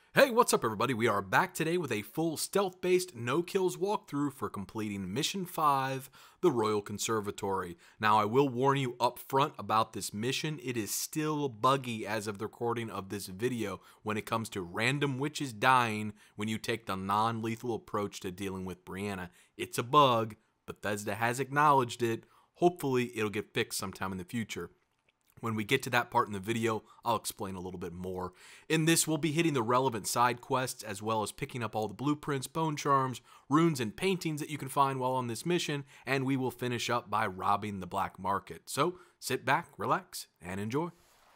Hey, what's up everybody? We are back today with a full stealth-based no-kills walkthrough for completing Mission 5, the Royal Conservatory. Now, I will warn you up front about this mission. It is still buggy as of the recording of this video when it comes to random witches dying when you take the non-lethal approach to dealing with Brianna. It's a bug. Bethesda has acknowledged it. Hopefully, it'll get fixed sometime in the future. When we get to that part in the video, I'll explain a little bit more. In this, we'll be hitting the relevant side quests, as well as picking up all the blueprints, bone charms, runes, and paintings that you can find while on this mission, and we will finish up by robbing the black market. So, sit back, relax, and enjoy.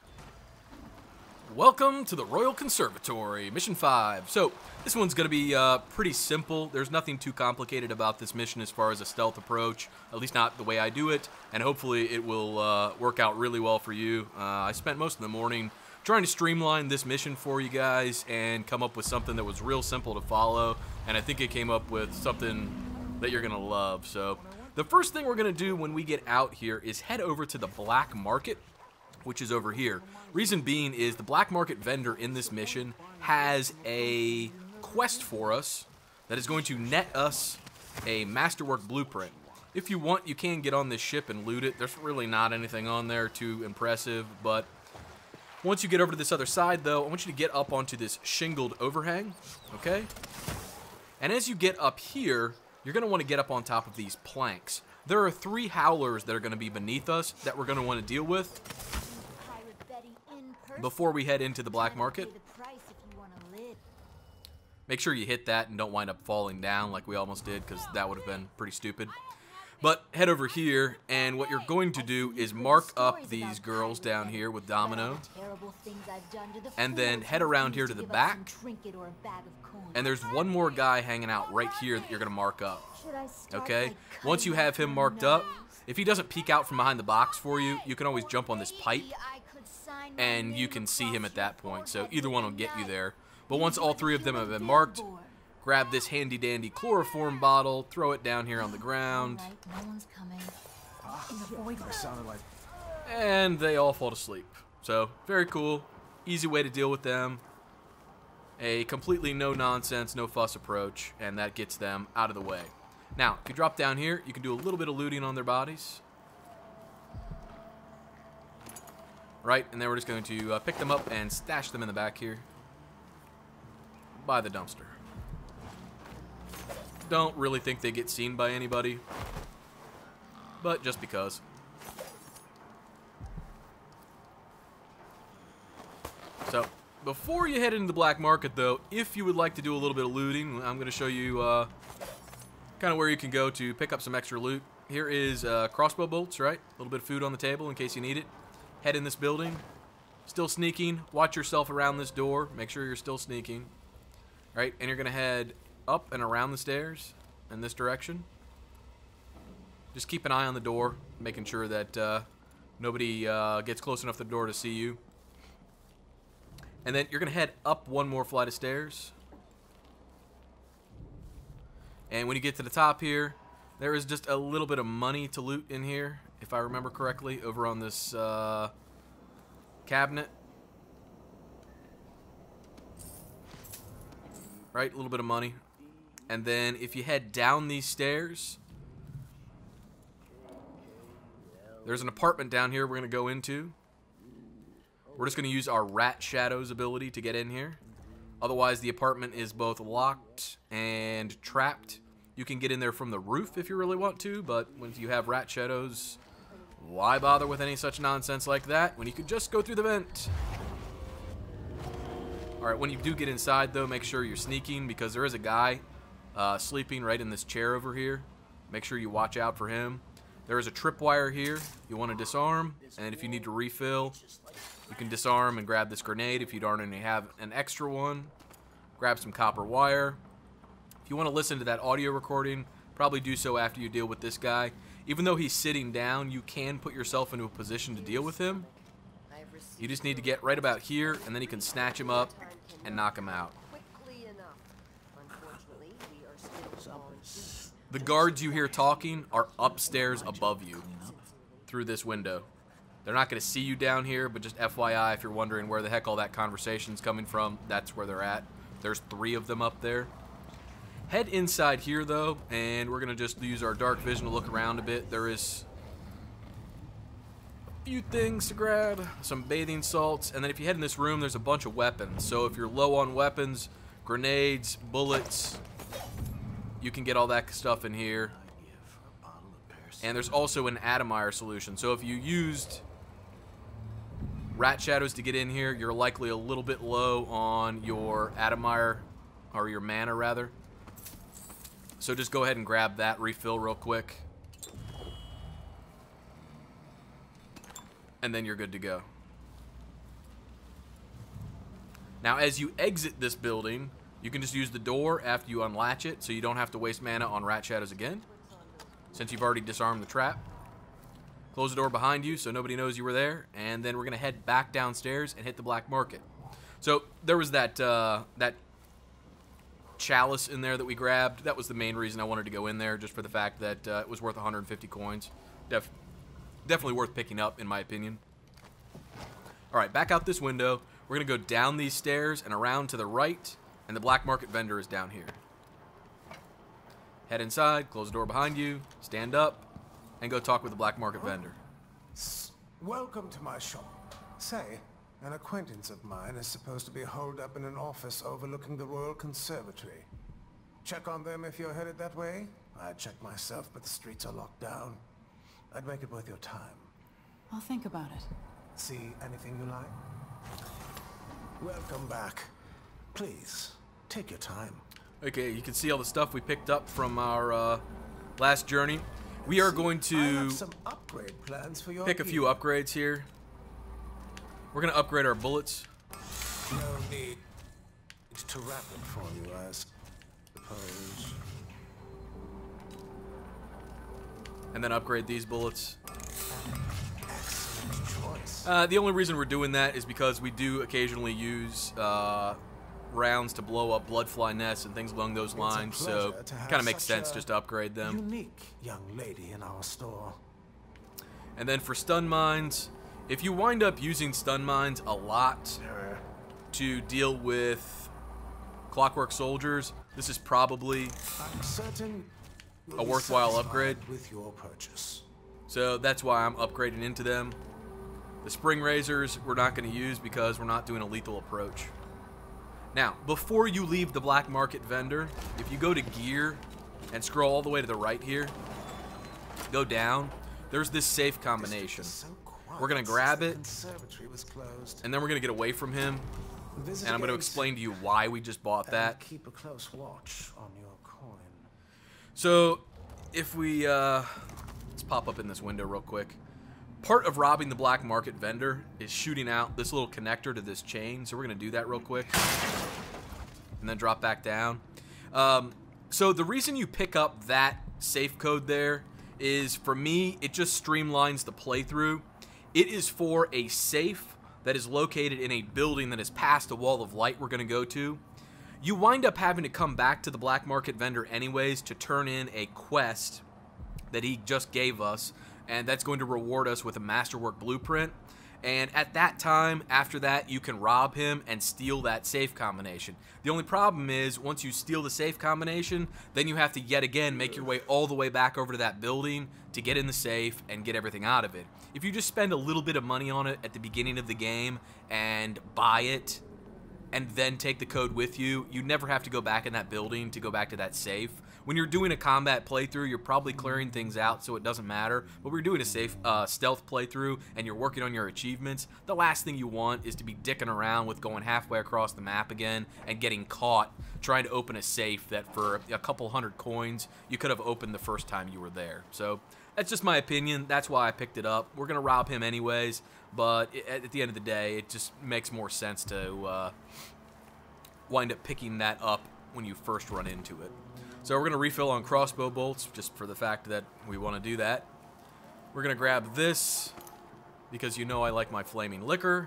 Welcome to the Royal Conservatory, Mission 5. So, this one's going to be pretty simple. There's nothing too complicated about this mission as far as a stealth approach, at least not the way I do it, and hopefully it will work out really well for you. I spent most of the morning trying to streamline this mission for you guys and come up with something that was real simple to follow, and I think it came up with something that you're going to love. So, the first thing we're going to do when we get out here is head over to the black market, which is over here. Reason being is the black market vendor in this mission has a quest for us that is going to net us a masterwork blueprint. If you want, you can get on this ship and loot it. There's really not anything on there too impressive, but once you get over to this other side though, I want you to get up onto this shingled overhang, okay? And as you get up here, you're going to want to get up on top of these planks. There are 3 howlers that are going to be beneath us that we're going to want to deal with before we head into the black market. Make sure you hit that and don't wind up falling down like we almost did, because that would have been pretty stupid. But head over here, and what you're going to do is mark up these girls down here with Domino, and then head around here to the back, and there's one more guy hanging out right here that you're going to mark up. Okay? Once you have him marked up, if he doesn't peek out from behind the box for you, you can always jump on this pipe, and you can see him at that point. So either one will get you there. But once all 3 of them have been marked, grab this handy dandy chloroform bottle, throw it down here on the ground, and they all fall to sleep. So very cool, easy way to deal with them. A completely no nonsense, no fuss approach, and that gets them out of the way. Now, if you drop down here, you can do a little bit of looting on their bodies. Right, and then we're just going to pick them up and stash them in the back here by the dumpster. Don't really think they get seen by anybody, but just because. So, before you head into the black market though, if you would like to do a little bit of looting, I'm going to show you kind of where you can go to pick up some extra loot. Here is crossbow bolts, right? A little bit of food on the table in case you need it. Head in this building. Still sneaking. Watch yourself around this door. Make sure you're still sneaking. Right, and you're going to head up and around the stairs in this direction. Just keep an eye on the door, making sure that nobody gets close enough to the door to see you. And then you're going to head up one more flight of stairs. And when you get to the top here, there is just a little bit of money to loot in here, if I remember correctly, over on this cabinet. Right, a little bit of money. And then if you head down these stairs, there's an apartment down here we're going to go into. We're just going to use our Rat Shadows ability to get in here. Otherwise, the apartment is both locked and trapped. You can get in there from the roof if you really want to, but when you have Rat Shadows, why bother with any such nonsense like that when you could just go through the vent? Alright, when you do get inside though, make sure you're sneaking, because there is a guy sleeping right in this chair over here. Make sure you watch out for him. There is a tripwire here you want to disarm, and if you need to refill, you can disarm and grab this grenade if you don't already have an extra one. Grab some copper wire. If you want to listen to that audio recording, probably do so after you deal with this guy. Even though he's sitting down, you can put yourself into a position to deal with him. You just need to get right about here, and then you can snatch him up and knock him out. The guards you hear talking are upstairs above you through this window. They're not going to see you down here, but just FYI, if you're wondering where the heck all that conversation's coming from, that's where they're at. There's 3 of them up there. Head inside here, though, and we're going to just use our dark vision to look around a bit. There is a few things to grab, some bathing salts, and then if you head in this room, there's a bunch of weapons. So if you're low on weapons, grenades, bullets, you can get all that stuff in here. And there's also an Atomizer solution. So if you used Rat Shadows to get in here, you're likely a little bit low on your Atomizer, or your mana, rather. So just go ahead and grab that, refill real quick. And then you're good to go. Now, as you exit this building, you can just use the door after you unlatch it, so you don't have to waste mana on Rat Shadows again, since you've already disarmed the trap. Close the door behind you so nobody knows you were there, and then we're going to head back downstairs and hit the black market. So there was that that chalice in there that we grabbed. That was the main reason I wanted to go in there, just for the fact that it was worth 150 coins. Definitely worth picking up, in my opinion. Alright, back out this window. We're going to go down these stairs and around to the right, and the black market vendor is down here. Head inside, close the door behind you, stand up, and go talk with the black market vendor. Welcome to my shop. Say, an acquaintance of mine is supposed to be holed up in an office overlooking the Royal Conservatory. Check on them if you're headed that way. I'd check myself, but the streets are locked down. I'd make it worth your time. I'll think about it. See anything you like? Welcome back. Please, take your time. Okay, you can see all the stuff we picked up from our last journey. We are going I to have some upgrade plans for your pick a few upgrades here. We're going to upgrade our bullets. No need to wrap it for you, I suppose. And then upgrade these bullets. Excellent choice. The only reason we're doing that is because we do occasionally use rounds to blow up bloodfly nests and things along those lines, so kind of makes sense just to upgrade them. Unique young lady in our store. And then for stun mines, if you wind up using stun mines a lot to deal with clockwork soldiers, this is probably I'm certain a worthwhile upgrade with your purchase. So that's why I'm upgrading into them. The spring razors we're not going to use because we're not doing a lethal approach. Now, before you leave the black market vendor, if you go to gear and scroll all the way to the right here, go down, there's this safe combination. We're going to grab it, and then we're going to get away from him, and I'm going to explain to you why we just bought that. Keep a close watch on your coin. So, if we, let's pop up in this window real quick. Part of robbing the black market vendor is shooting out this little connector to this chain, so we're going to do that real quick. And then drop back down. So the reason you pick up that safe code there is, for me, it just streamlines the playthrough. It is for a safe that is located in a building that is past a wall of light we're going to go to. You wind up having to come back to the black market vendor anyways to turn in a quest that he just gave us, and that's going to reward us with a masterwork blueprint. And at that time, after that, you can rob him and steal that safe combination. The only problem is, once you steal the safe combination, then you have to yet again make your way all the way back over to that building to get in the safe and get everything out of it. If you just spend a little bit of money on it at the beginning of the game and buy it, and then take the code with you, you never have to go back in that building to go back to that safe. When you're doing a combat playthrough, you're probably clearing things out, so it doesn't matter. But we're doing a safe stealth playthrough, and you're working on your achievements. The last thing you want is to be dicking around with going halfway across the map again and getting caught trying to open a safe that for a couple hundred coins you could have opened the first time you were there. So that's just my opinion. That's why I picked it up. We're going to rob him anyways, but at the end of the day, it just makes more sense to wind up picking that up when you first run into it. So we're going to refill on crossbow bolts, just for the fact that we want to do that. We're going to grab this, because you know I like my flaming liquor.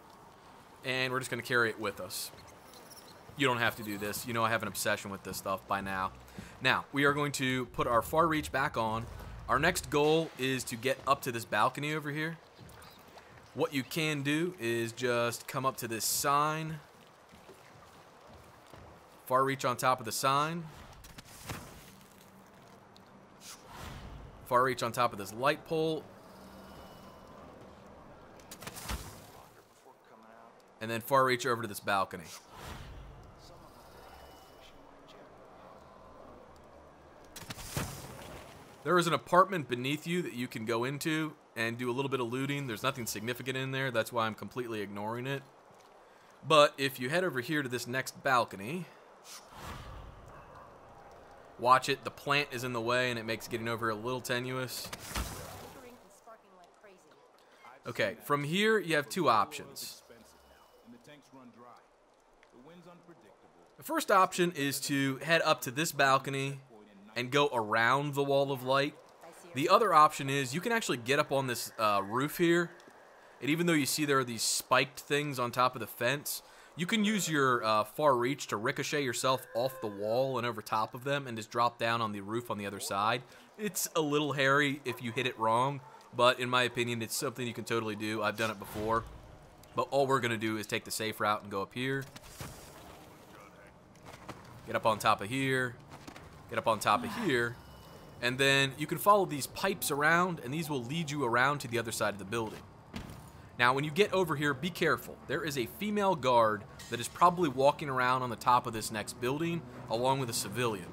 And we're just going to carry it with us. You don't have to do this. You know I have an obsession with this stuff by now. Now, we are going to put our far reach back on. Our next goal is to get up to this balcony over here. What you can do is just come up to this sign Far reach on top of the sign. Far reach on top of this light pole. And then far reach over to this balcony. There is an apartment beneath you that you can go into and do a little bit of looting. There's nothing significant in there. That's why I'm completely ignoring it. But if you head over here to this next balcony, watch it. The plant is in the way and it makes getting over a little tenuous. Okay, from here you have two options. The first option is to head up to this balcony and go around the wall of light. The other option is you can actually get up on this roof here, and even though you see there are these spiked things on top of the fence, you can use your far reach to ricochet yourself off the wall and over top of them and just drop down on the roof on the other side. It's a little hairy if you hit it wrong, but in my opinion it's something you can totally do. I've done it before. But all we're going to do is take the safe route and go up here. Get up on top of here. Get up on top of here. And then you can follow these pipes around, and these will lead you around to the other side of the building. Now, when you get over here, be careful. There is a female guard that is probably walking around on the top of this next building, along with a civilian.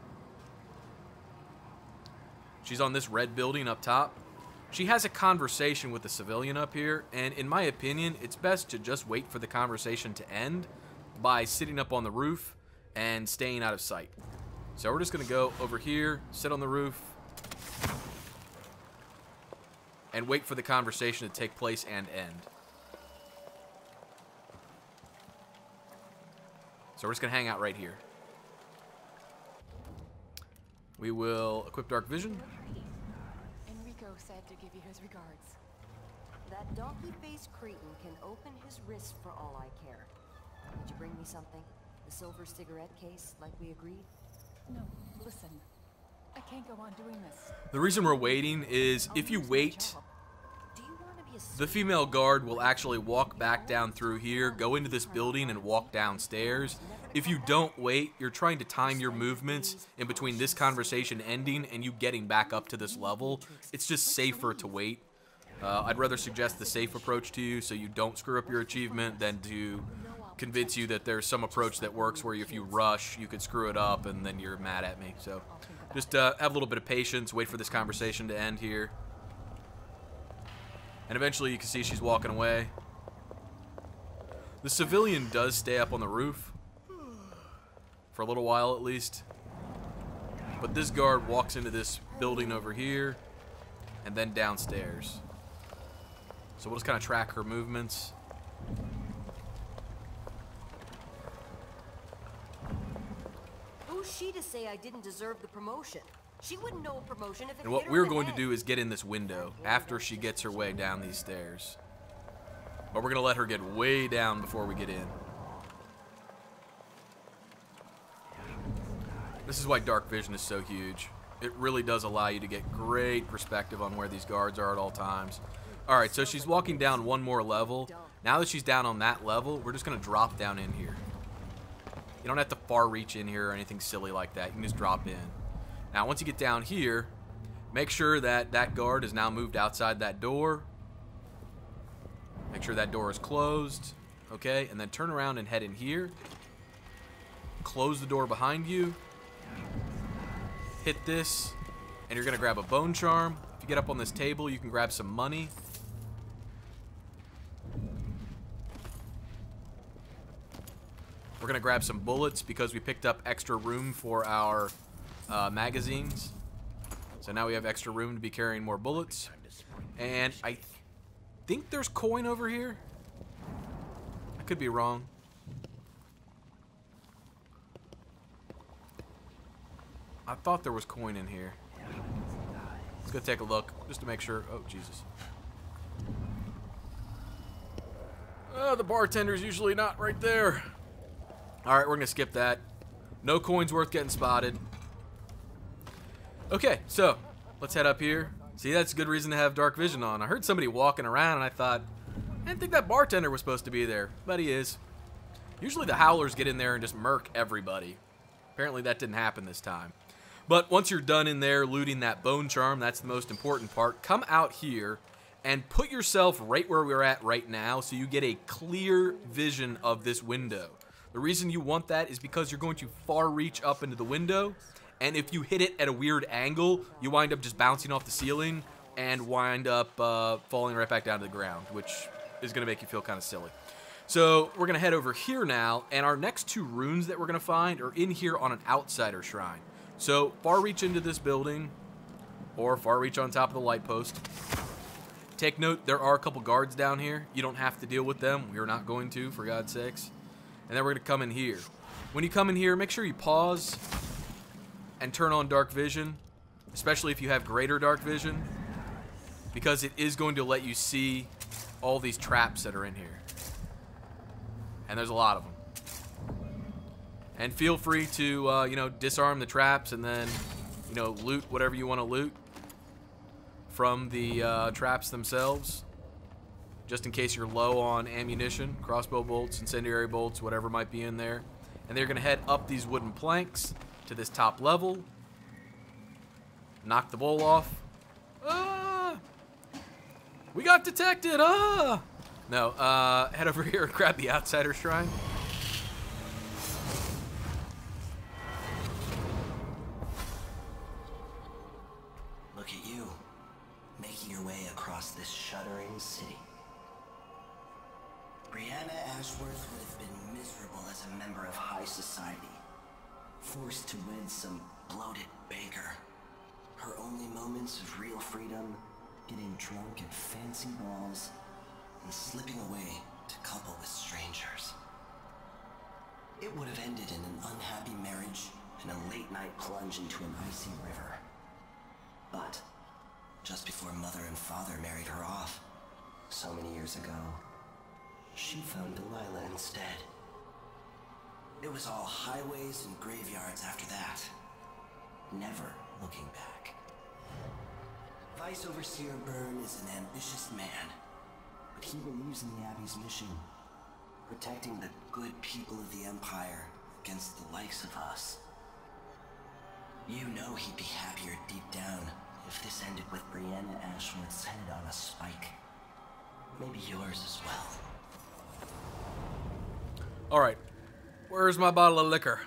She's on this red building up top. She has a conversation with the civilian up here, and in my opinion, it's best to just wait for the conversation to end by sitting up on the roof and staying out of sight. So we're just going to go over here, sit on the roof, and wait for the conversation to take place and end. So we're just going to hang out right here. We will equip Dark Vision. Enrico said to give you his regards. That donkey-faced cretin can open his wrist for all I care. Did you bring me something? The silver cigarette case, like we agreed? No, listen. I can't go on doing this. The reason we're waiting is if you wait, the female guard will actually walk back down through here, go into this building, and walk downstairs. If you don't wait, you're trying to time your movements in between this conversation ending and you getting back up to this level. It's just safer to wait. I'd rather suggest the safe approach to you so you don't screw up your achievement than to convince you that there's some approach that works where if you rush, you could screw it up and then you're mad at me. So just have a little bit of patience, wait for this conversation to end here. And eventually you can see she's walking away. The civilian does stay up on the roof. For a little while at least. But this guard walks into this building over here and then downstairs. So we'll just kind of track her movements. Who's she to say I didn't deserve the promotion? She wouldn't know a promotion if it And what hit her we're in the going to head. do is get in this window after she gets her way down these stairs. But we're going to let her get way down before we get in. This is why Dark Vision is so huge. It really does allow you to get great perspective on where these guards are at all times. Alright, so she's walking down one more level. Now that she's down on that level, we're just going to drop down in here. You don't have to far reach in here or anything silly like that. You can just drop in. Now, once you get down here, make sure that that guard is now moved outside that door. Make sure that door is closed. Okay, and then turn around and head in here. Close the door behind you. Hit this, and you're going to grab a bone charm. If you get up on this table, you can grab some money. We're going to grab some bullets because we picked up extra room for our magazines. So now we have extra room to be carrying more bullets. And I think there's coin over here. I could be wrong. I thought there was coin in here. Let's go take a look just to make sure. Oh, Jesus. The bartender's usually not right there. Alright, we're going to skip that. No coins worth getting spotted. Okay, so let's head up here. See, that's a good reason to have Dark Vision on. I heard somebody walking around and I thought, I didn't think that bartender was supposed to be there, but he is. Usually the Howlers get in there and just murk everybody. Apparently that didn't happen this time. But once you're done in there looting that bone charm, that's the most important part. Come out here and put yourself right where we're at right now so you get a clear vision of this window. The reason you want that is because you're going to far reach up into the window, and if you hit it at a weird angle, you wind up just bouncing off the ceiling and wind up falling right back down to the ground, which is going to make you feel kind of silly. So we're going to head over here now, and our next 2 runes that we're going to find are in here on an outsider shrine. So far reach into this building, or far reach on top of the light post. Take note, there are a couple guards down here. You don't have to deal with them. We're not going to, for God's sakes. And then we're going to come in here. When you come in here, make sure you pause and turn on dark vision, especially if you have greater dark vision, because it is going to let you see all these traps that are in here. And there's a lot of them. And feel free to, disarm the traps and then, loot whatever you want to loot from the traps themselves, just in case you're low on ammunition, crossbow bolts, incendiary bolts, whatever might be in there. And they're going to head up these wooden planks to this top level, knock the bowl off. Ah! We got detected! Ah! No, head over here and grab the outsider shrine. Look at you, making your way across this shuddering city. Brianna Ashworth would have been miserable as a member of high society, forced to wed some bloated baker. Her only moments of real freedom, getting drunk at fancy balls, and slipping away to couple with strangers. It would have ended in an unhappy marriage and a late-night plunge into an icy river. But just before Mother and Father married her off, so many years ago, she found Delilah instead. It was all highways and graveyards after that, never looking back. Vice Overseer Byrne is an ambitious man, but he believes in the Abbey's mission, protecting the good people of the Empire against the likes of us. You know he'd be happier deep down if this ended with Brianna Ashworth's head on a spike. Maybe yours as well. Alright, where's my bottle of liquor?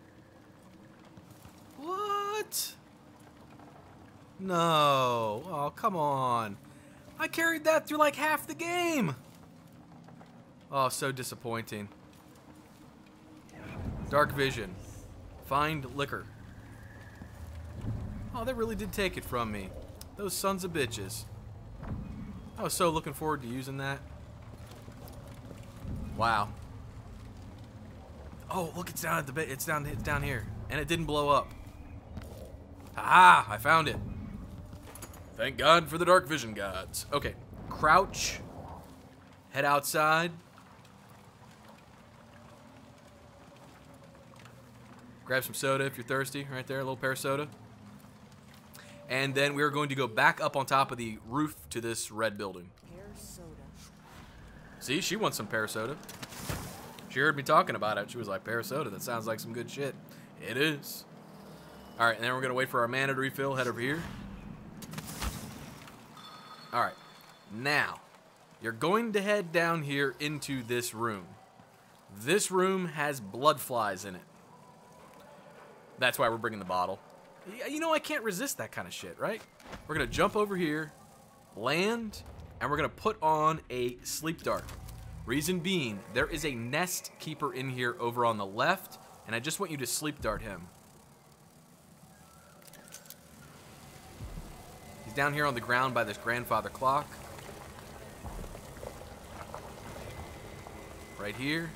What? No. Oh, come on. I carried that through like half the game. Oh, so disappointing. Dark vision. Find liquor. Oh, they really did take it from me. Those sons of bitches. I was so looking forward to using that. Wow. Oh, look, it's down at the bit. It's down here, and it didn't blow up. Ah, I found it. Thank God for the dark vision gods. Okay, crouch. Head outside. Grab some soda if you're thirsty. Right there, a little pear soda. And then we're going to go back up on top of the roof to this red building. Pear soda. See, she wants some pear soda. She heard me talking about it. She was like, pear soda, that sounds like some good shit. It is. All right, and then we're going to wait for our mana to refill. Head over here. All right. Now, you're going to head down here into this room. This room has blood flies in it. That's why we're bringing the bottle. You know, I can't resist that kind of shit, right? We're going to jump over here, land, and we're going to put on a sleep dart. Reason being, there is a nest keeper in here over on the left, and I just want you to sleep dart him. He's down here on the ground by this grandfather clock. Right here.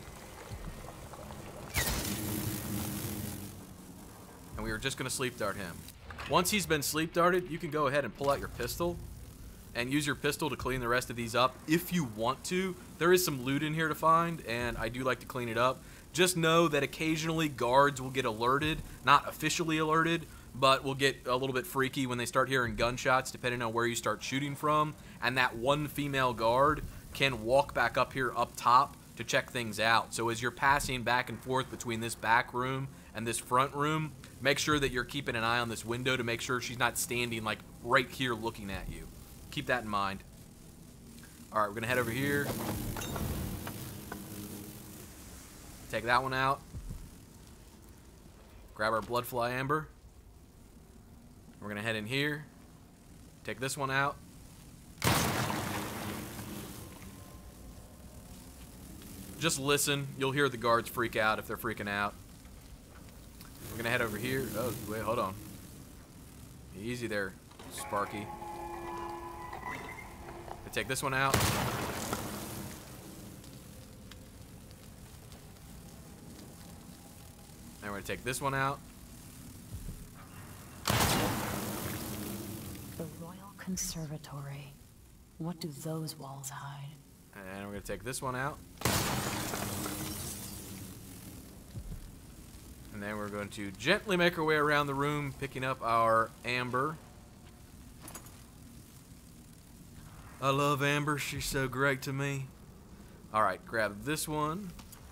And we are just going to sleep dart him. Once he's been sleep darted, you can go ahead and pull out your pistol and use your pistol to clean the rest of these up if you want to. There is some loot in here to find, and I do like to clean it up. Just know that occasionally guards will get alerted, not officially alerted, but will get a little bit freaky when they start hearing gunshots depending on where you start shooting from, and that one female guard can walk back up here up top to check things out. So as you're passing back and forth between this back room and this front room, make sure that you're keeping an eye on this window to make sure she's not standing like right here looking at you. Keep that in mind. Alright, we're gonna head over here. Take that one out. Grab our bloodfly amber. We're gonna head in here. Take this one out. Just listen. You'll hear the guards freak out if they're freaking out. We're gonna head over here. Oh, wait, hold on. Easy there, Sparky. I take this one out. And we're gonna take this one out. The Royal Conservatory. What do those walls hide? And we're gonna take this one out. And then we're going to gently make our way around the room, picking up our amber. I love Amber. She's so great to me. Alright, grab this one.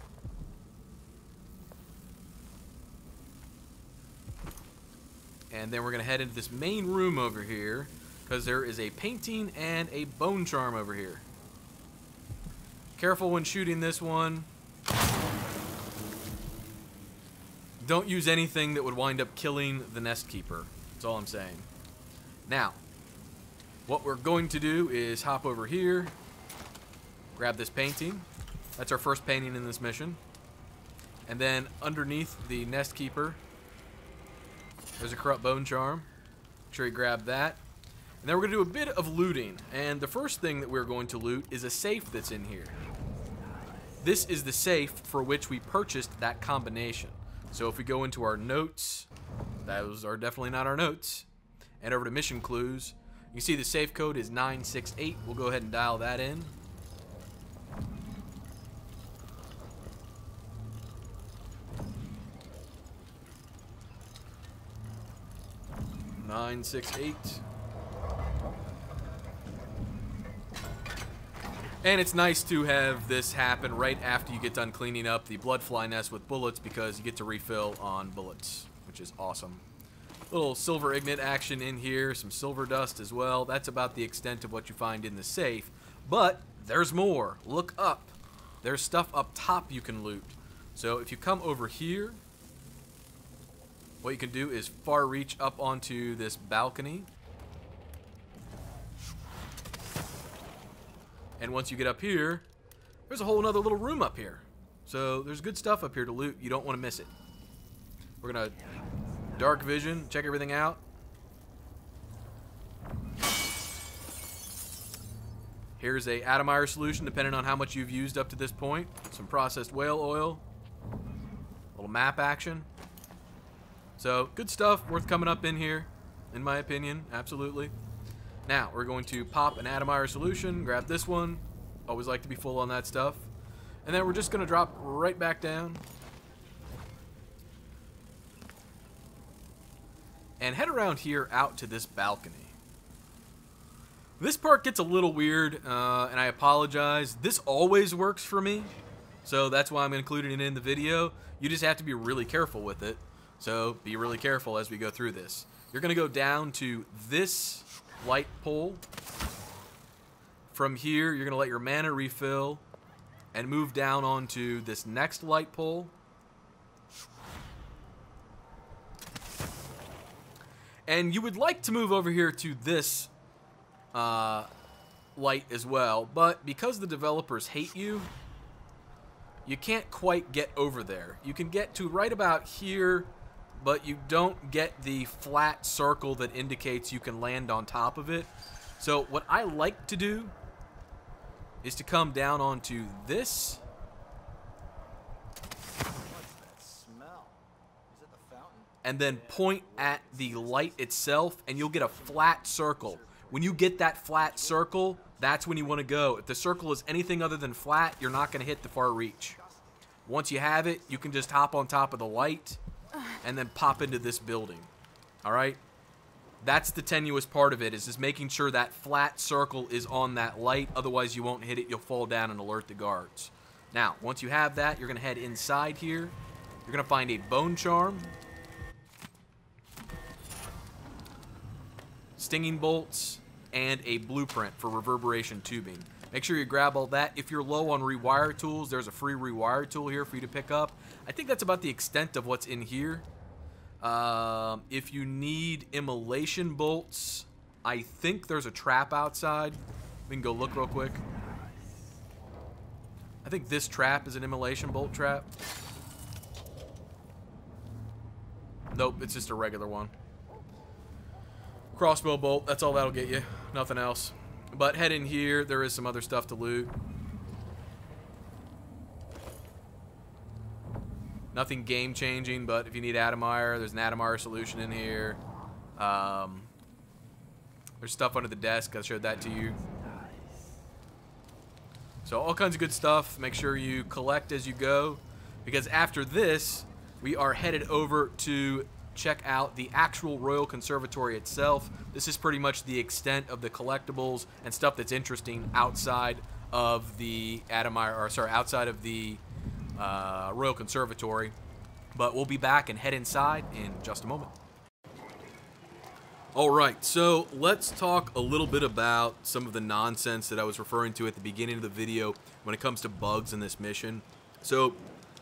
And then we're going to head into this main room over here, because there is a painting and a bone charm over here. Careful when shooting this one. Don't use anything that would wind up killing the nest keeper. That's all I'm saying. Now, what we're going to do is hop over here, grab this painting. That's our first painting in this mission. And then underneath the nest keeper, there's a corrupt bone charm. Make sure you grab that. And then we're going to do a bit of looting. And the first thing that we're going to loot is a safe that's in here. This is the safe for which we purchased that combination. So if we go into our notes, those are definitely not our notes, and over to mission clues, you can see the safe code is 968. We'll go ahead and dial that in. Nine, 6, 8. And it's nice to have this happen right after you get done cleaning up the bloodfly nest with bullets, because you get to refill on bullets, which is awesome. Little silver ignite action in here, some silver dust as well. That's about the extent of what you find in the safe. But there's more. Look up. There's stuff up top you can loot. So if you come over here, what you can do is far reach up onto this balcony. And once you get up here, there's a whole other little room up here. So there's good stuff up here to loot. You don't want to miss it. We're going to dark vision, check everything out. Here's a atomizer solution, depending on how much you've used up to this point. Some processed whale oil. A little map action. So good stuff, worth coming up in here, in my opinion, absolutely. Now, we're going to pop an atomizer solution, grab this one. Always like to be full on that stuff. And then we're just going to drop right back down. And head around here out to this balcony. This part gets a little weird, and I apologize. This always works for me, so that's why I'm including it in the video. You just have to be really careful with it. So be really careful as we go through this. You're going to go down to this light pole. From here, you're going to let your mana refill and move down onto this next light pole. And you would like to move over here to this light as well, but because the developers hate you, you can't quite get over there. You can get to right about here, but you don't get the flat circle that indicates you can land on top of it. So what I like to do is to come down onto this. What's that smell? Is it the fountain? And then point at the light itself, and you'll get a flat circle. When you get that flat circle, that's when you want to go. If the circle is anything other than flat, you're not going to hit the far reach. Once you have it, you can just hop on top of the light and then pop into this building. All right? That's the tenuous part of it, is just making sure that flat circle is on that light. Otherwise, you won't hit it. You'll fall down and alert the guards. Now, once you have that, you're going to head inside here. You're going to find a bone charm, stinging bolts, and a blueprint for reverberation tubing. Make sure you grab all that. If you're low on rewire tools, there's a free rewire tool here for you to pick up. I think that's about the extent of what's in here. If you need immolation bolts, I think there's a trap outside. We can go look real quick. I think this trap is an immolation bolt trap. Nope, it's just a regular one. Crossbow bolt, that's all that'll get you. Nothing else. But head in here, there is some other stuff to loot. Nothing game changing, but if you need Atomire, there's an Atomire solution in here. There's stuff under the desk, I showed that to you. So all kinds of good stuff. Make sure you collect as you go, because after this, we are headed over to check out the actual Royal Conservatory itself. This is pretty much the extent of the collectibles and stuff that's interesting outside of the outside of the Royal Conservatory. But we'll be back and head inside in just a moment. Alright, so let's talk a little bit about some of the nonsense that I was referring to at the beginning of the video when it comes to bugs in this mission. So,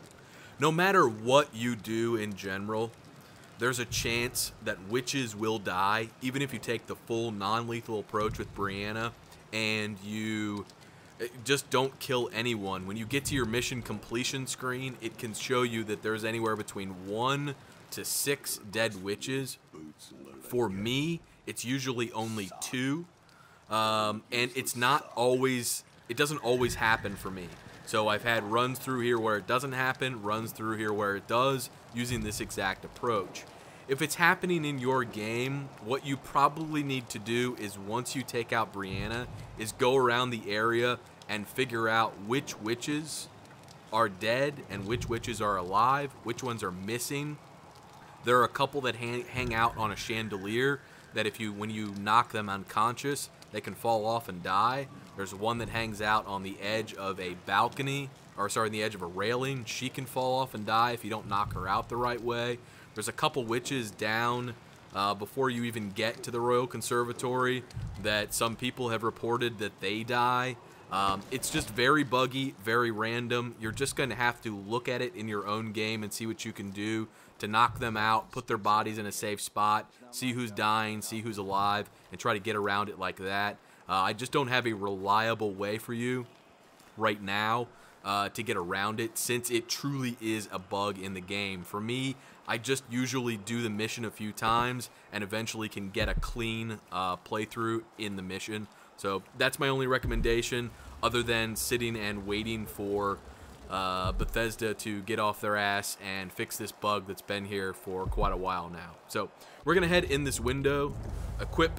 no matter what you do in general, there's a chance that witches will die, even if you take the full non-lethal approach with Brianna and you just don't kill anyone. When you get to your mission completion screen, it can show you that there's anywhere between 1 to 6 dead witches. For me, it's usually only 2, and it's not always, it doesn't always happen for me. So I've had runs through here where it doesn't happen, runs through here where it does, using this exact approach. If it's happening in your game, what you probably need to do is, once you take out Brianna, is go around the area and figure out which witches are dead and which witches are alive, which ones are missing. There are a couple that hang out on a chandelier that when you knock them unconscious, they can fall off and die. There's one that hangs out on the edge of a balcony, the edge of a railing. She can fall off and die if you don't knock her out the right way. There's a couple witches down before you even get to the Royal Conservatory that some people have reported that they die. It's just very buggy, very random. You're just going to have to look at it in your own game and see what you can do to knock them out, put their bodies in a safe spot, see who's dying, see who's alive, and try to get around it like that. I just don't have a reliable way for you right now to get around it, since it truly is a bug in the game. For me, I just usually do the mission a few times and eventually can get a clean playthrough in the mission. So that's my only recommendation, other than sitting and waiting for Bethesda to get off their ass and fix this bug that's been here for quite a while now. So we're going to head in this window, equip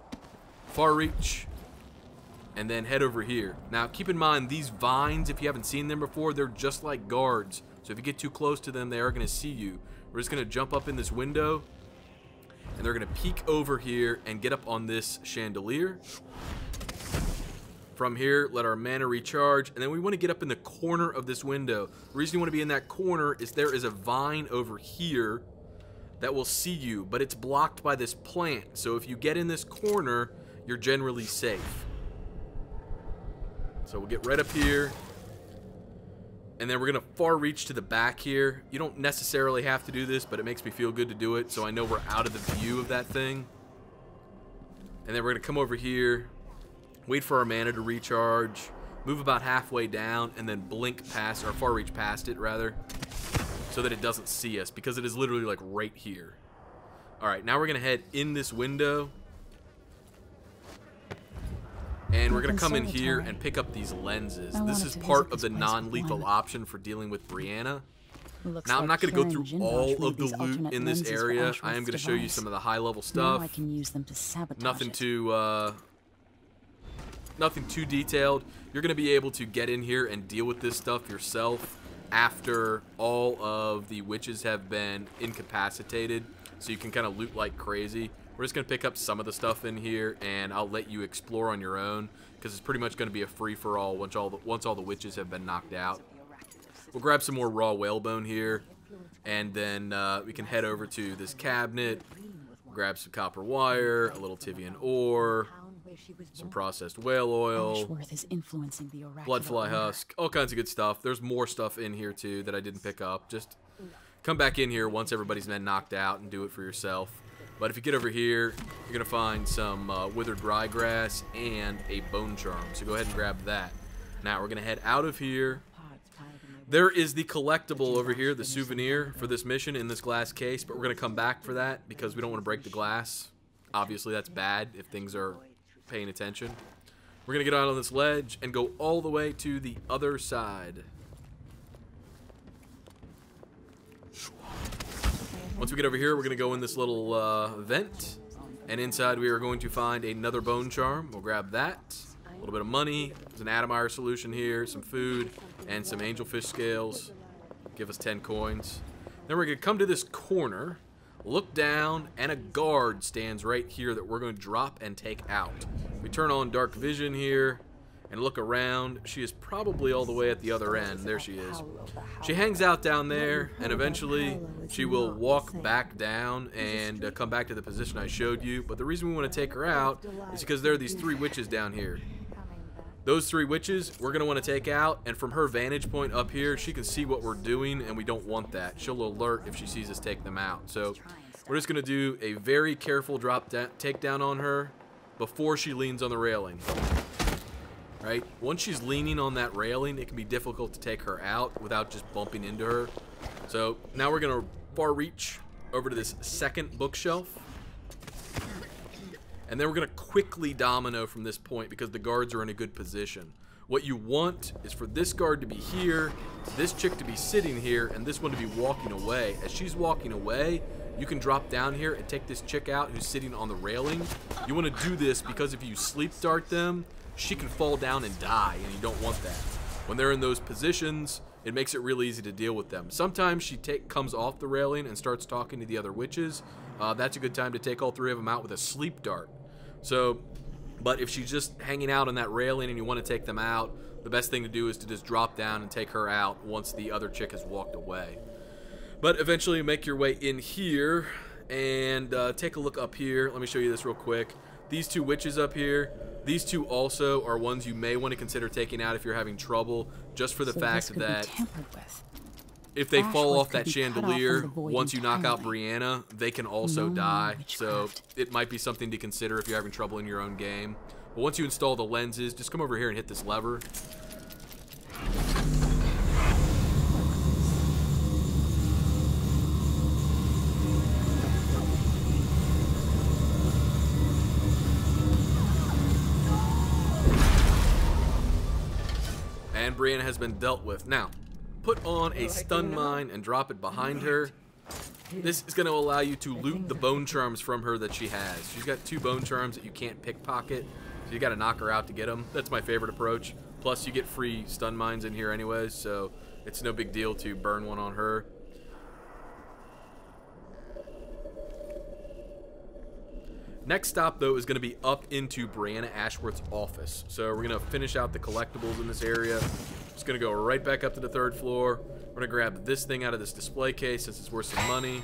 Far Reach, and then head over here. Now keep in mind, these vines, if you haven't seen them before, they're just like guards. So if you get too close to them, they are going to see you. We're just going to jump up in this window, and they're going to peek over here and get up on this chandelier. From here, let our mana recharge, and then we want to get up in the corner of this window. The reason you want to be in that corner is there is a vine over here that will see you, but it's blocked by this plant. So if you get in this corner, you're generally safe. So we'll get right up here, and then we're going to far reach to the back here. You don't necessarily have to do this, but it makes me feel good to do it, so I know we're out of the view of that thing. And then we're going to come over here, wait for our mana to recharge, move about halfway down, and then blink past, or far reach past it, rather, so that it doesn't see us, because it is literally like right here. Alright, now we're going to head in this window, and we're going to come in here and pick up these lenses. This is part of the non-lethal option for dealing with Brianna. Now, I'm not going to go through all of the loot in this area. I am going to show you some of the high-level stuff. Now I can use them to sabotage Nothing too detailed. You're going to be able to get in here and deal with this stuff yourself after all of the witches have been incapacitated, so you can kind of loot like crazy. We're just going to pick up some of the stuff in here, and I'll let you explore on your own, because it's pretty much going to be a free-for-all once all the witches have been knocked out. We'll grab some more raw whalebone here, and then we can head over to this cabinet, grab some copper wire, a little Tivian ore, some processed whale oil, Ashworth is influencing the oracular bloodfly order. husk, all kinds of good stuff. There's more stuff in here too that I didn't pick up. Just come back in here once everybody's been knocked out and do it for yourself. But if you get over here, you're going to find some withered ryegrass and a bone charm. So go ahead and grab that. Now we're going to head out of here. There is the collectible over here, the souvenir for this mission in this glass case, but we're going to come back for that because we don't want to break the glass. Obviously, that's bad if things are paying attention. We're going to get out on this ledge and go all the way to the other side. Once we get over here, we're going to go in this little vent, and inside we are going to find another bone charm. We'll grab that. A little bit of money. There's an Adamire solution here, some food, and some angelfish scales. Give us 10 coins. Then we're going to come to this corner, look down, and a guard stands right here that we're going to drop and take out. We turn on dark vision here and look around. She is probably all the way at the other end. There she is. She hangs out down there, and eventually she will walk back down and come back to the position I showed you. But the reason we want to take her out is because there are these 3 witches down here. Those 3 witches we're going to want to take out, and from her vantage point up here, she can see what we're doing, and we don't want that. She'll alert if she sees us take them out. So we're just going to do a very careful takedown on her before she leans on the railing. Right? Once she's leaning on that railing, it can be difficult to take her out without just bumping into her. So now we're going to far reach over to this second bookshelf. And then we're going to quickly domino from this point because the guards are in a good position. What you want is for this guard to be here, this chick to be sitting here, and this one to be walking away. As she's walking away, you can drop down here and take this chick out who's sitting on the railing. You want to do this because if you sleep dart them, she can fall down and die, and you don't want that. When they're in those positions, it makes it really easy to deal with them. Sometimes she comes off the railing and starts talking to the other witches. That's a good time to take all 3 of them out with a sleep dart. So, but if she's just hanging out on that railing and you want to take them out, the best thing to do is to just drop down and take her out once the other chick has walked away. But eventually make your way in here and take a look up here. Let me show you this real quick. These 2 witches up here, these 2 also are ones you may want to consider taking out if you're having trouble, just for the fact that if they fall off that chandelier, once you knock out Brianna, they can also die. So it might be something to consider if you're having trouble in your own game. But once you install the lenses, just come over here and hit this lever. And Brianna has been dealt with. Now, put on a stun mine and drop it behind her. This is going to allow you to loot the bone charms from her that she has. She's got 2 bone charms that you can't pickpocket, so you got to knock her out to get them. That's my favorite approach. Plus, you get free stun mines in here anyways, so it's no big deal to burn one on her. Next stop, though, is going to be up into Brianna Ashworth's office. So we're going to finish out the collectibles in this area. Just going to go right back up to the 3rd floor. We're going to grab this thing out of this display case since it's worth some money.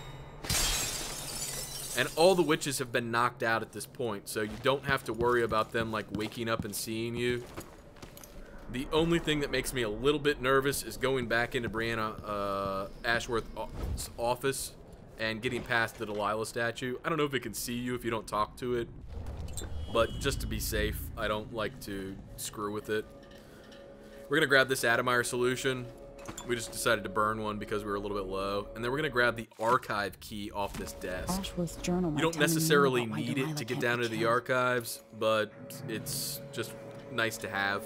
And all the witches have been knocked out at this point, so you don't have to worry about them like waking up and seeing you. The only thing that makes me a little bit nervous is going back into Brianna Ashworth's office and getting past the Delilah statue. I don't know if it can see you if you don't talk to it, but just to be safe, I don't like to screw with it. We're going to grab this Adamire solution. We just decided to burn one because we were a little bit low. And then we're going to grab the archive key off this desk. Ashworth's journal You don't necessarily need it to get down to the archives, but it's just nice to have.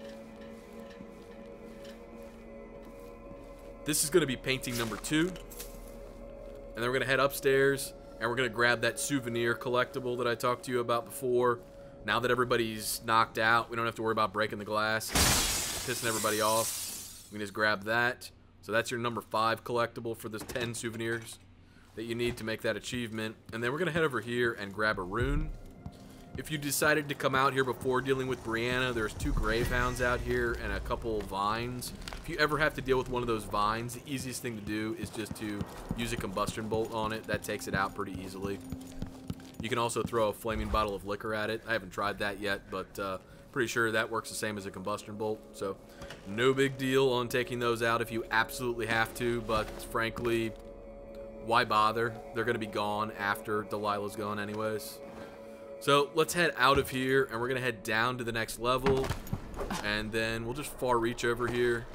This is going to be painting number 2. And then we're going to head upstairs, and we're going to grab that souvenir collectible that I talked to you about before. Now that everybody's knocked out, we don't have to worry about breaking the glass, pissing everybody off. We can just grab that. So that's your number 5 collectible for the 10 souvenirs that you need to make that achievement. And then we're going to head over here and grab a rune. if you decided to come out here before dealing with Brianna, there's 2 Gravehounds out here and a couple vines. If you ever have to deal with one of those vines, the easiest thing to do is just to use a combustion bolt on it. That takes it out pretty easily. You can also throw a flaming bottle of liquor at it. I haven't tried that yet, but pretty sure that works the same as a combustion bolt. So no big deal on taking those out if you absolutely have to, but frankly, why bother? They're going to be gone after Delilah's gone anyways. So let's head out of here, and we're going to head down to the next level, and then we'll just far reach over here.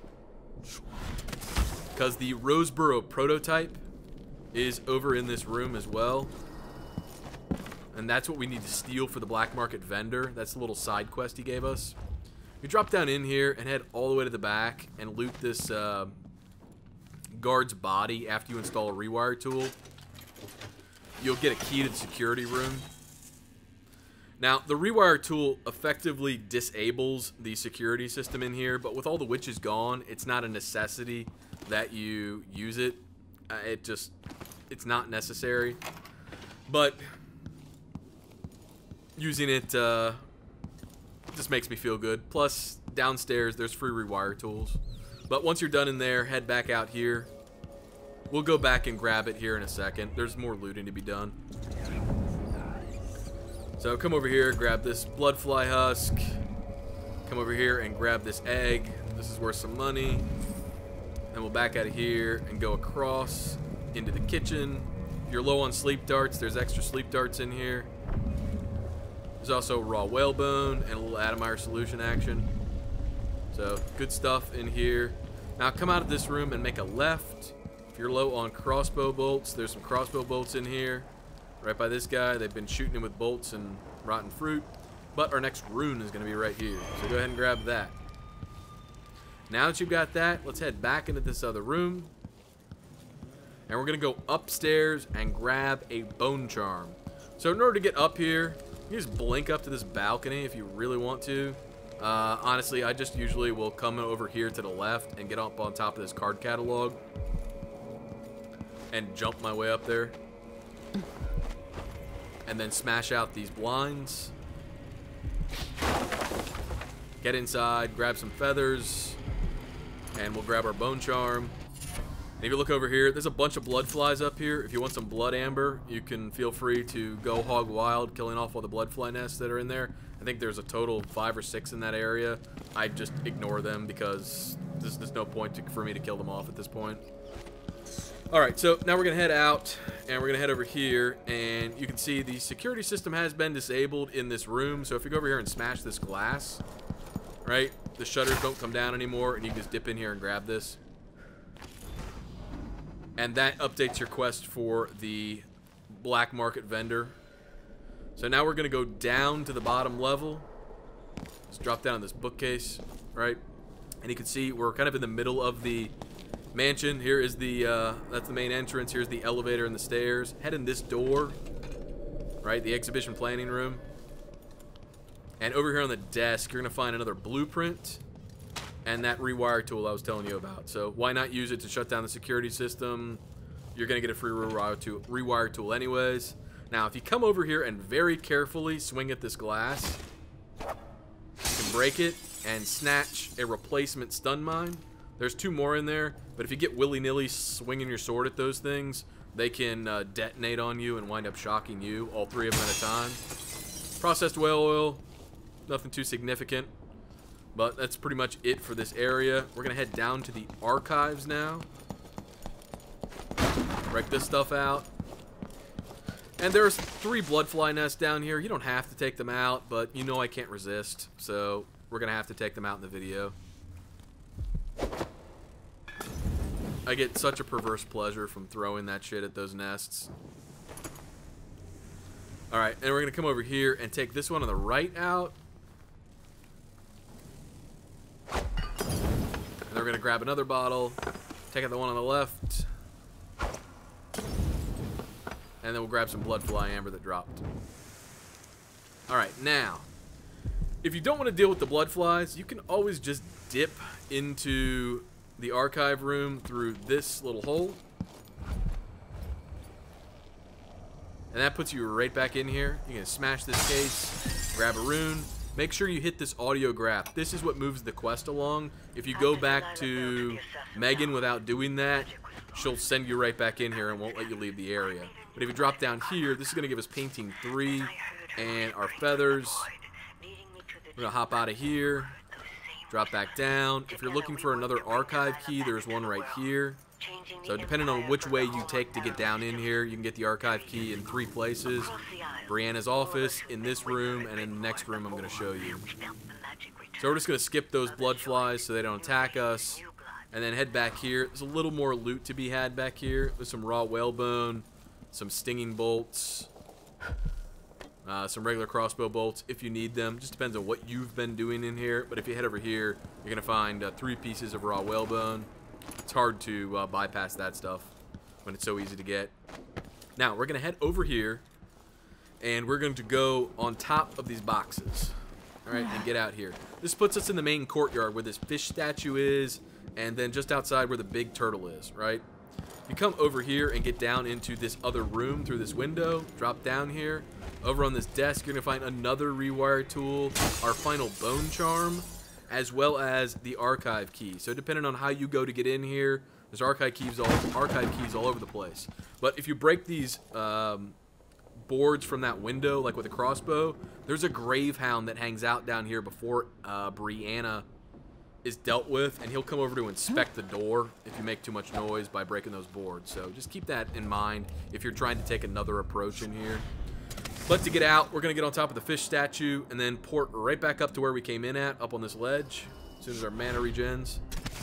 Because the Roseboro prototype is over in this room as well. And that's what we need to steal for the black market vendor. That's the little side quest he gave us. We drop down in here and head all the way to the back and loot this guard's body after you install a rewire tool. You'll get a key to the security room. Now, the rewire tool effectively disables the security system in here, but with all the witches gone, it's not a necessity that you use it. It's not necessary. But using it just makes me feel good. Plus, downstairs, there's free rewire tools. But once you're done in there, head back out here. We'll go back and grab it here in a second. There's more looting to be done. So come over here, grab this bloodfly husk. Come over here and grab this egg. This is worth some money. And we'll back out of here and go across into the kitchen. If you're low on sleep darts, there's extra sleep darts in here. There's also raw whalebone and a little Adamire solution action. So good stuff in here. Now come out of this room and make a left. If you're low on crossbow bolts, there's some crossbow bolts in here. Right by this guy. They've been shooting him with bolts and rotten fruit. But our next rune is going to be right here. So go ahead and grab that. Now that you've got that, let's head back into this other room. And we're going to go upstairs and grab a bone charm. So in order to get up here, you just blink up to this balcony if you really want to. Honestly, I just usually will come over here to the left and get up on top of this card catalog. And jump my way up there. And then smash out these blinds. Get inside, grab some feathers, and we'll grab our bone charm. And if you look over here, there's a bunch of blood flies up here. If you want some blood amber, you can feel free to go hog wild, killing off all the blood fly nests that are in there. I think there's a total of 5 or 6 in that area. I just ignore them because there's no point for me to kill them off at this point. Alright, so now we're going to head out, and we're going to head over here, and you can see the security system has been disabled in this room, so if you go over here and smash this glass, right, the shutters don't come down anymore, and you can just dip in here and grab this. And that updates your quest for the black market vendor. So now we're going to go down to the bottom level. Just drop down this bookcase, right, and you can see we're kind of in the middle of the mansion. Here is the that's the main entrance. Here's the elevator and the stairs. Head in this door, right, the exhibition planning room. And over here on the desk, you're gonna find another blueprint and that rewire tool I was telling you about. So why not use it to shut down the security system? You're gonna get a free rewire tool anyways. Now if you come over here and very carefully swing at this glass, you can break it and snatch a replacement stun mine. There's 2 more in there, but if you get willy-nilly swinging your sword at those things, they can detonate on you and wind up shocking you, all 3 of them at a time. Processed whale oil, nothing too significant, but that's pretty much it for this area. We're going to head down to the archives now. Break this stuff out. And there's 3 bloodfly nests down here. You don't have to take them out, but you know I can't resist, so we're going to have to take them out in the video. I get such a perverse pleasure from throwing that shit at those nests. Alright, and we're going to come over here and take this one on the right out. And then we're going to grab another bottle, take out the one on the left, and then we'll grab some bloodfly amber that dropped. Alright, now, if you don't want to deal with the bloodflies, you can always just dip into the archive room through this little hole. And that puts you right back in here. You're going to smash this case, grab a rune. Make sure you hit this audio graph. This is what moves the quest along. If you go back to Megan without doing that, she'll send you right back in here and won't let you leave the area. But if you drop down here, this is going to give us painting 3 and our feathers. We're going to hop out of here, drop back down. If you're looking for another archive key, there's one right here. So depending on which way you take to get down in here, you can get the archive key in 3 places. Brianna's office, in this room, and in the next room I'm going to show you. So we're just going to skip those blood flies so they don't attack us. And then head back here. There's a little more loot to be had back here. There's some raw whalebone, some stinging bolts, some regular crossbow bolts if you need them. Just depends on what you've been doing in here. But if you head over here, you're going to find 3 pieces of raw whalebone. It's hard to bypass that stuff when it's so easy to get. Now, we're going to head over here, and we're going to go on top of these boxes, all right, and get out here. This puts us in the main courtyard where this fish statue is, and then just outside where the big turtle is, right? If you come over here and get down into this other room through this window, drop down here. Over on this desk, you're going to find another rewire tool, our final bone charm, as well as the archive key. So depending on how you go to get in here, there's archive keys all over the place. But if you break these boards from that window, like with a crossbow, there's a gravehound that hangs out down here before Brianna is dealt with, and he'll come over to inspect the door if you make too much noise by breaking those boards. So just keep that in mind if you're trying to take another approach in here. But to get out, we're going to get on top of the fish statue and then port right back up to where we came in at, up on this ledge, as soon as our mana regens.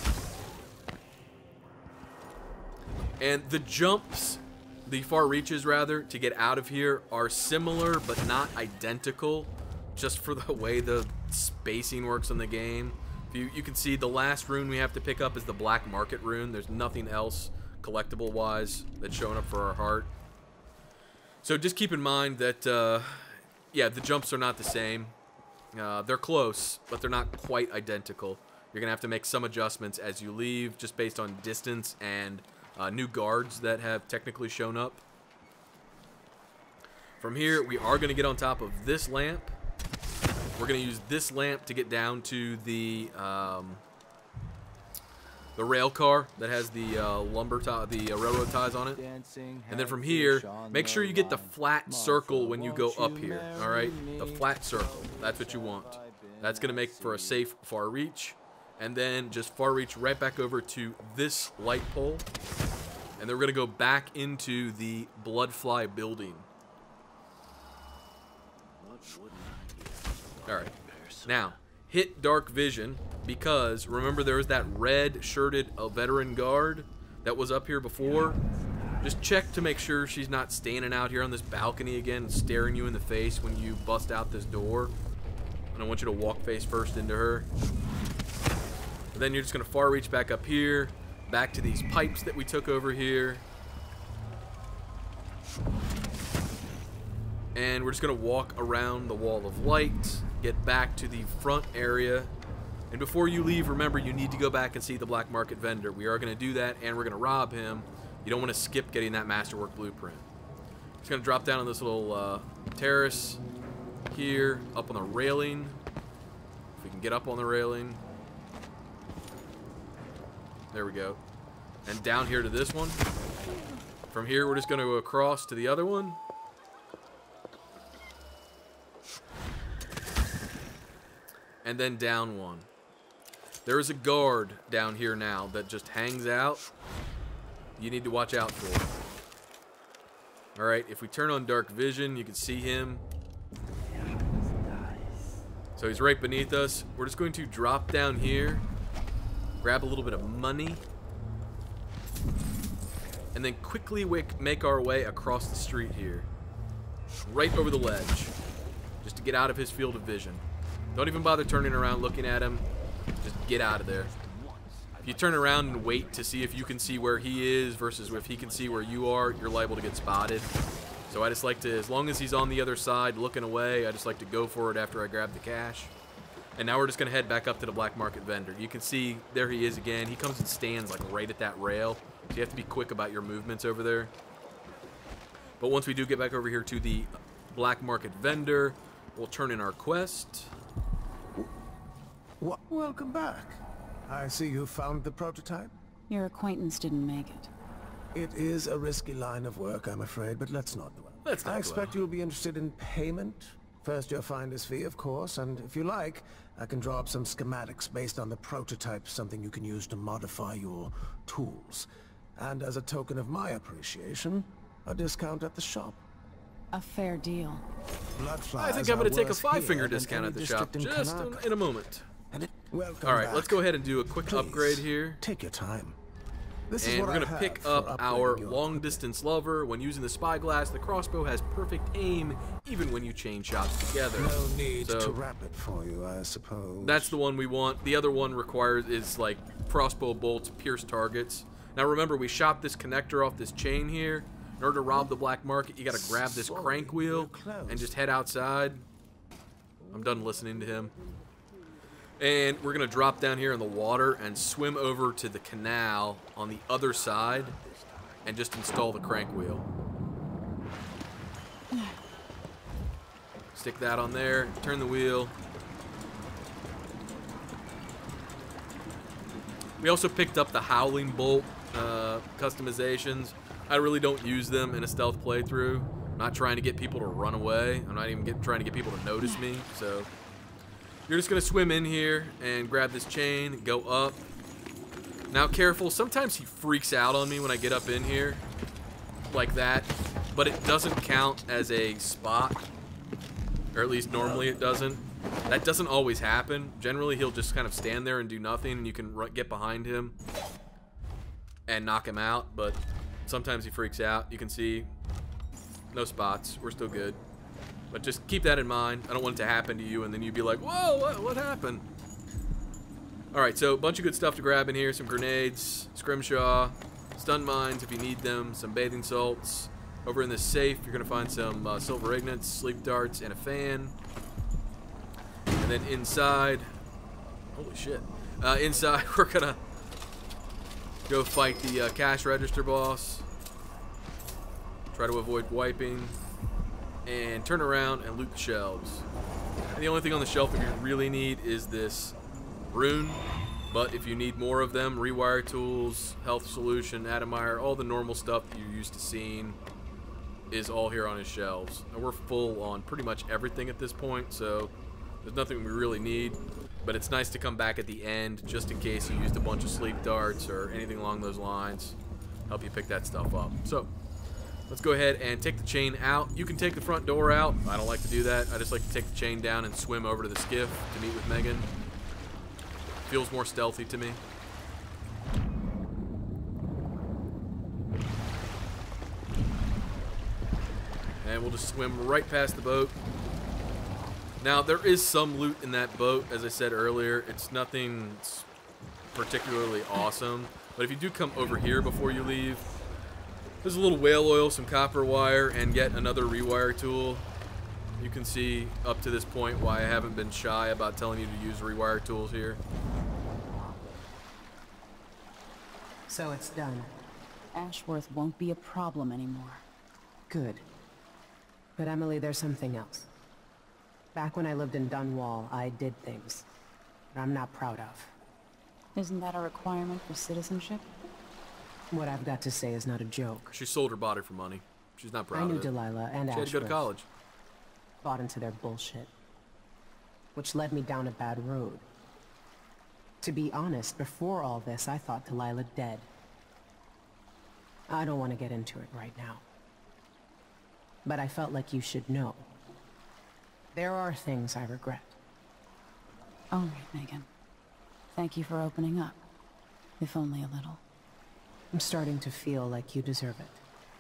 And the jumps, the far reaches rather, to get out of here are similar but not identical, just for the way the spacing works in the game. You can see the last rune we have to pick up is the black market rune. There's nothing else collectible-wise that's showing up for our heart. So just keep in mind that, yeah, the jumps are not the same. They're close, but they're not quite identical. You're going to have to make some adjustments as you leave, just based on distance and new guards that have technically shown up. From here, we are going to get on top of this lamp. We're going to use this lamp to get down to the rail car that has the railroad ties on it. And then from here, make sure you get the flat circle when you go up here. All right, the flat circle. That's what you want. That's going to make for a safe far reach. And then just far reach right back over to this light pole. And then we're going to go back into the Bloodfly building. Alright, now, hit Dark Vision, because remember there was that red-shirted veteran guard that was up here before? Just check to make sure she's not standing out here on this balcony again and staring you in the face when you bust out this door. And I want you to walk face first into her. And then you're just going to far reach back up here, back to these pipes that we took over here. And we're just going to walk around the wall of light, get back to the front area. And before you leave, remember, you need to go back and see the black market vendor. We are going to do that, and we're going to rob him. You don't want to skip getting that masterwork blueprint. Just going to drop down on this little terrace here, up on the railing. If we can get up on the railing. There we go. And down here to this one. From here, we're just going to go across to the other one. And then down one. There is a guard down here now that just hangs out. You need to watch out for. Alright, if we turn on Dark Vision, you can see him. So he's right beneath us. We're just going to drop down here, grab a little bit of money, and then quickly make our way across the street here. Right over the ledge. Just to get out of his field of vision. Don't even bother turning around looking at him. Just get out of there. If you turn around and wait to see if you can see where he is versus if he can see where you are, you're liable to get spotted. So I just like to, as long as he's on the other side looking away, I just like to go for it after I grab the cash. And now we're just going to head back up to the black market vendor. You can see there he is again. He comes and stands like right at that rail. So you have to be quick about your movements over there. But once we do get back over here to the black market vendor, we'll turn in our quest. Welcome back. I see you found the prototype. Your acquaintance didn't make it. It is a risky line of work, I'm afraid, but let's not dwell. I expect you'll be interested in payment. First your finder's fee, of course, and if you like, I can draw up some schematics based on the prototype, something you can use to modify your tools. And as a token of my appreciation, a discount at the shop. A fair deal. I think I'm going to take a 5-finger discount at the shop just in a moment. Alright, let's go ahead and do a quick upgrade here. Take your time. And we're going to pick up our long-distance lover. When using the spyglass, the crossbow has perfect aim, even when you chain shots together. No need to wrap it for you, I suppose. That's the one we want. The other one is like crossbow bolts, pierce targets. Now remember, we shot this connector off this chain here. In order to rob the black market, you got to grab this crank wheel and just head outside. I'm done listening to him. And we're going to drop down here in the water and swim over to the canal on the other side and just install the crank wheel. Stick that on there, turn the wheel. We also picked up the Howling Bolt customizations. I really don't use them in a stealth playthrough. I'm not trying to get people to run away. I'm not even trying to get people to notice me, so... You're just going to swim in here and grab this chain, go up. Now careful, sometimes he freaks out on me when I get up in here, like that, but it doesn't count as a spot, or at least normally it doesn't. That doesn't always happen. Generally he'll just kind of stand there and do nothing, and you can get behind him and knock him out, but sometimes he freaks out. You can see no spots. We're still good. But just keep that in mind. I don't want it to happen to you, and then you'd be like, whoa, what happened? Alright, so a bunch of good stuff to grab in here. Some grenades, scrimshaw, stun mines if you need them, some bathing salts. Over in this safe, you're going to find some silver ignits, sleep darts, and a fan. And then inside, holy shit. Inside, we're going to go fight the cash register boss. Try to avoid wiping. And turn around and loot the shelves. And the only thing on the shelf that you really need is this rune. But if you need more of them, rewire tools, health solution, atomizer, all the normal stuff that you're used to seeing is all here on his shelves. And we're full on pretty much everything at this point, so there's nothing we really need. But it's nice to come back at the end just in case you used a bunch of sleep darts or anything along those lines. Help you pick that stuff up. So let's go ahead and take the chain out. You can take the front door out. I don't like to do that. I just like to take the chain down and swim over to the skiff to meet with Megan. Feels more stealthy to me. And we'll just swim right past the boat. Now, there is some loot in that boat, as I said earlier. It's nothing particularly awesome. But if you do come over here before you leave, there's a little whale oil, some copper wire, and yet another rewire tool. You can see up to this point why I haven't been shy about telling you to use rewire tools here. So it's done. Ashworth won't be a problem anymore. Good. But Emily, there's something else. Back when I lived in Dunwall, I did things that I'm not proud of. Isn't that a requirement for citizenship? What I've got to say is not a joke. She sold her body for money. She's not proud of it. I knew Delilah and Ashworth. She had to go to college. Bought into their bullshit, which led me down a bad road. To be honest, before all this, I thought Delilah dead. I don't want to get into it right now. But I felt like you should know. There are things I regret. All right, Megan. Thank you for opening up, if only a little. I'm starting to feel like you deserve it.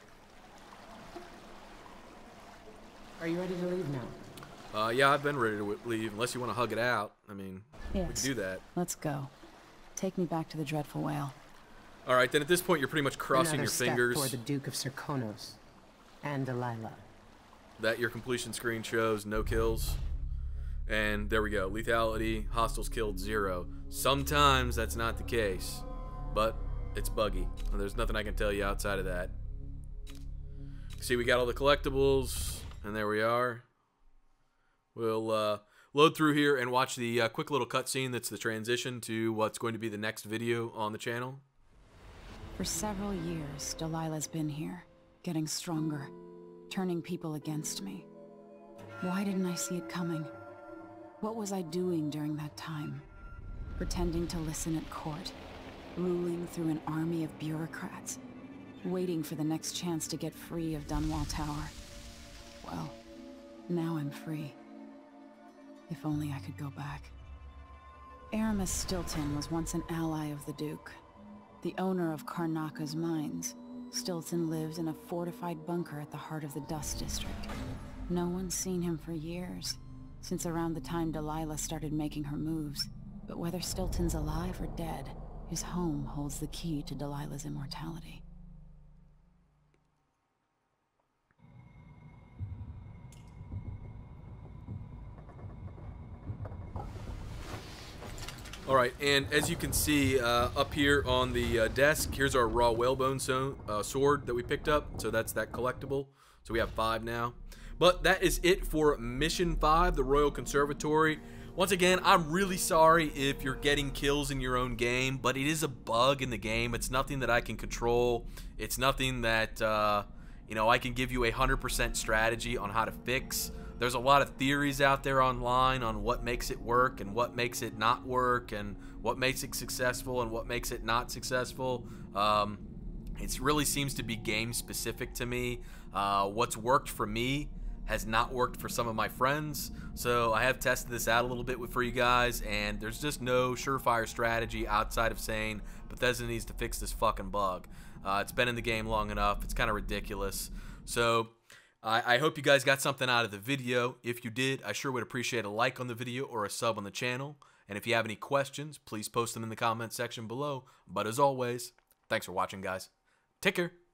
Are you ready to leave now? Yeah, I've been ready to leave, unless you want to hug it out. I mean, yes. We can do that. Let's go. Take me back to the Dreadful Whale. All right, then at this point, you're pretty much crossing Another your step fingers. for the Duke of Serkonos and Delilah. That your completion screen shows no kills. And there we go. Lethality, hostiles killed 0. Sometimes that's not the case, but it's buggy. And there's nothing I can tell you outside of that. see we got all the collectibles, and there we are. We'll load through here and watch the quick little cutscene that's the transition to what's going to be the next video on the channel. For several years, Delilah's been here, getting stronger, turning people against me. Why didn't I see it coming? What was I doing during that time? Pretending to listen at court, ruling through an army of bureaucrats, waiting for the next chance to get free of Dunwall Tower. Well, now I'm free. If only I could go back. Aramis Stilton was once an ally of the Duke, the owner of Karnaka's mines. Stilton lived in a fortified bunker at the heart of the Dust District. No one's seen him for years, since around the time Delilah started making her moves. But whether Stilton's alive or dead, his home holds the key to Delilah's immortality. Alright, and as you can see up here on the desk, here's our raw whalebone sword that we picked up. So that's that collectible. So we have 5 now. But that is it for Mission 5, the Royal Conservatory. Once again, I'm really sorry if you're getting kills in your own game, but it is a bug in the game. It's nothing that I can control. It's nothing that, you know, I can give you a 100% strategy on how to fix. There's a lot of theories out there online on what makes it work and what makes it not work and what makes it successful and what makes it not successful. It really seems to be game specific to me. What's worked for me has not worked for some of my friends, so I have tested this out a little bit for you guys, and there's just no surefire strategy outside of saying Bethesda needs to fix this fucking bug. It's been in the game long enough. It's kind of ridiculous. So I hope you guys got something out of the video. If you did, I sure would appreciate a like on the video or a sub on the channel. And if you have any questions, please post them in the comment section below. But as always, thanks for watching, guys. Take care.